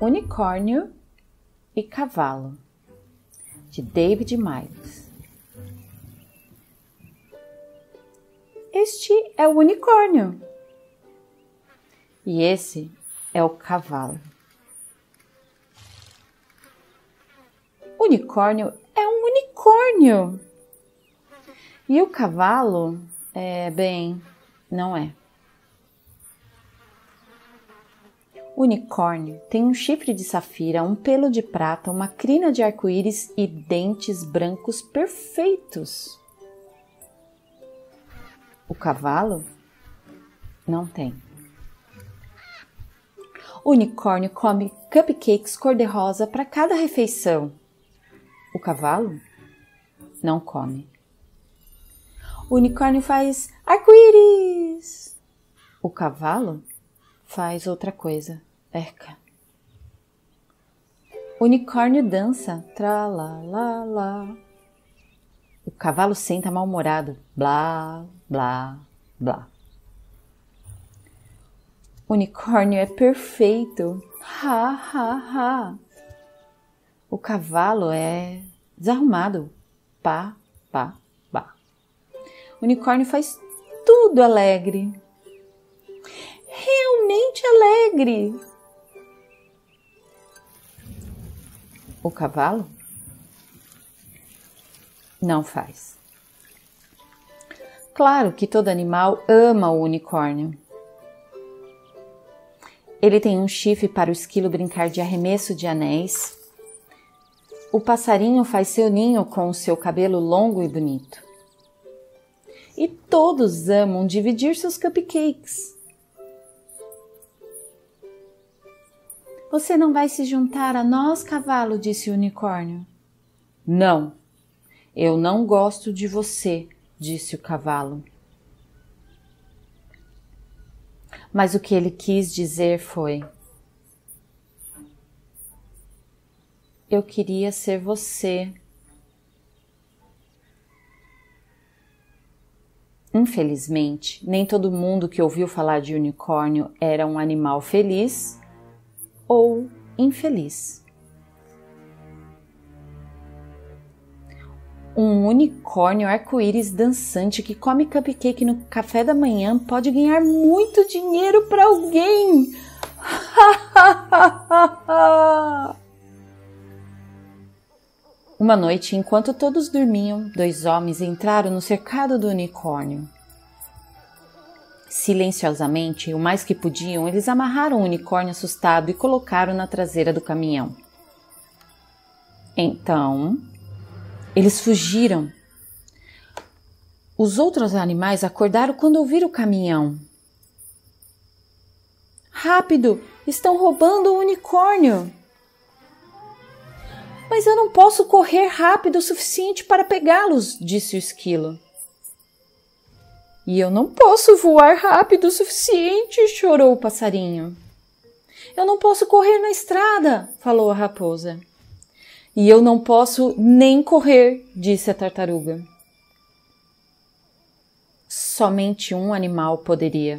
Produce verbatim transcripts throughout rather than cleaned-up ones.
Unicórnio e Cavalo, de David Miles. Este é o unicórnio e esse é o cavalo. Unicórnio é um unicórnio e o cavalo, é bem, não é. O unicórnio tem um chifre de safira, um pelo de prata, uma crina de arco-íris e dentes brancos perfeitos. O cavalo não tem. O unicórnio come cupcakes cor-de-rosa para cada refeição. O cavalo não come. O unicórnio faz arco-íris. O cavalo faz outra coisa. Eca. O unicórnio dança. Tra-la-la-la. O cavalo senta mal-humorado. Blá, blá, blá. O unicórnio é perfeito. Ha, ha, ha. O cavalo é desarrumado. Pá, pá, pá. O unicórnio faz tudo alegre. Realmente alegre. O cavalo não faz. Claro que todo animal ama o unicórnio. Ele tem um chifre para o esquilo brincar de arremesso de anéis. O passarinho faz seu ninho com o seu cabelo longo e bonito. E todos amam dividir seus cupcakes. Você não vai se juntar a nós, cavalo, disse o unicórnio. Não, eu não gosto de você, disse o cavalo. Mas o que ele quis dizer foi: eu queria ser você. Infelizmente, nem todo mundo que ouviu falar de unicórnio era um animal feliz ou infeliz. Um unicórnio arco-íris dançante que come cupcake no café da manhã pode ganhar muito dinheiro para alguém. Uma noite, enquanto todos dormiam, dois homens entraram no cercado do unicórnio. Silenciosamente, o mais que podiam, eles amarraram o unicórnio assustado e colocaram na traseira do caminhão. Então, eles fugiram. Os outros animais acordaram quando ouviram o caminhão. Rápido! Estão roubando o unicórnio! Mas eu não posso correr rápido o suficiente para pegá-los, disse o esquilo. E eu não posso voar rápido o suficiente, chorou o passarinho. Eu não posso correr na estrada, falou a raposa. E eu não posso nem correr, disse a tartaruga. Somente um animal poderia.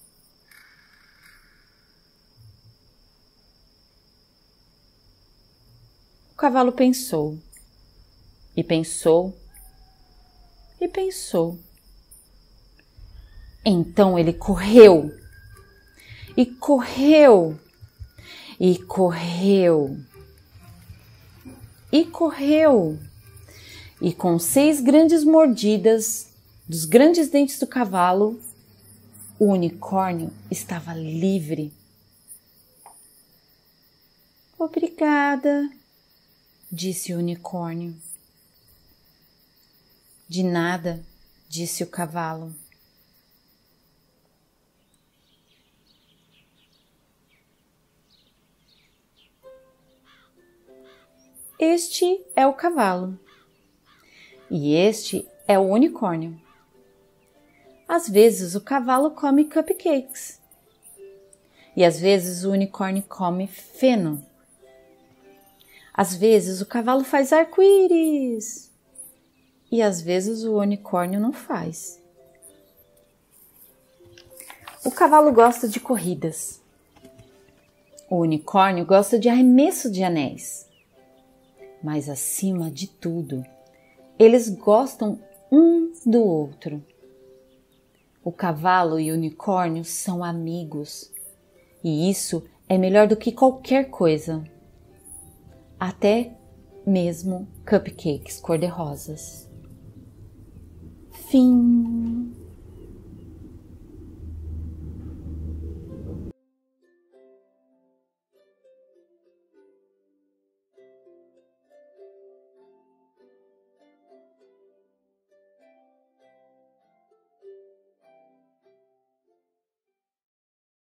O cavalo pensou, e pensou, e pensou. Então ele correu, e correu, e correu, e correu, e com seis grandes mordidas dos grandes dentes do cavalo, o unicórnio estava livre. Obrigada, disse o unicórnio. De nada, disse o cavalo. Este é o cavalo e este é o unicórnio. Às vezes o cavalo come cupcakes e às vezes o unicórnio come feno. Às vezes o cavalo faz arco-íris e às vezes o unicórnio não faz. O cavalo gosta de corridas. O unicórnio gosta de arremesso de anéis. Mas acima de tudo, eles gostam um do outro. O cavalo e o unicórnio são amigos, e isso é melhor do que qualquer coisa, até mesmo cupcakes cor-de-rosas. Fim.